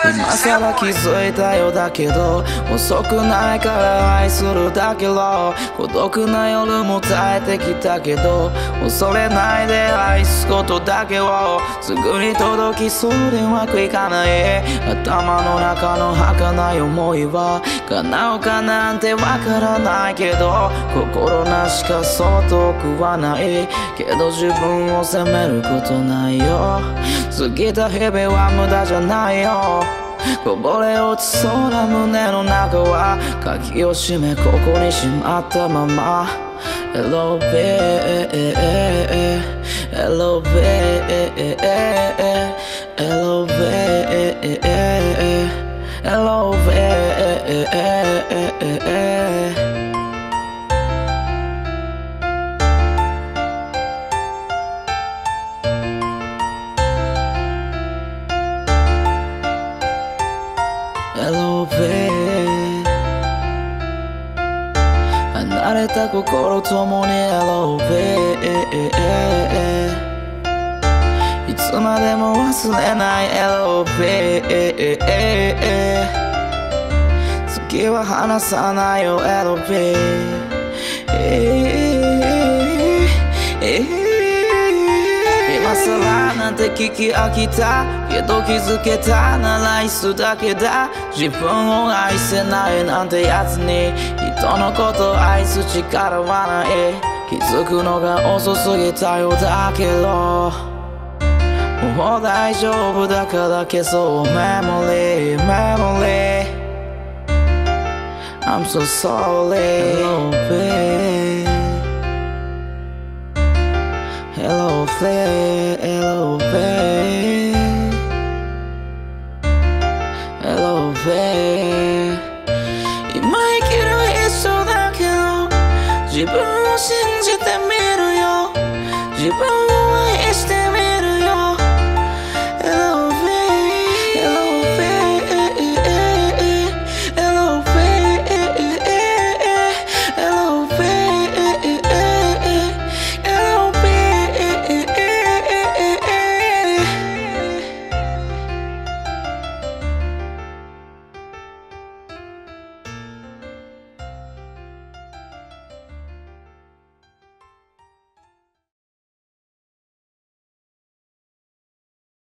今さら気づいたよだけど遅くないから愛するだけど孤独な夜も耐えてきたけど恐れないで愛すことだけをすぐに届きそうでうまくいかない頭の中の儚い思いは叶うかなんてわからないけど心なしかそう遠くはないけど自分を責めることないよ過ぎた日々は無駄じゃないよこぼれ落ちそうな胸の中は鍵を閉めここにしまったまま Hello baby Hello baby Hello baby Hello baby Hello babe 離れた心ともに Hello babe いつまでも忘れない Hello babe 次は離さないよ Hello babe 今更なんて聞き飽きたけど気づけたならいつだけだ自分を愛せないなんてやつに人のことを愛す力はない気づくのが遅すぎたようだけどもう大丈夫だから消そう Memory I'm so sorry Hello babe Hello babe Hello babe Hello babe 今生きる一生だけど自分を信じ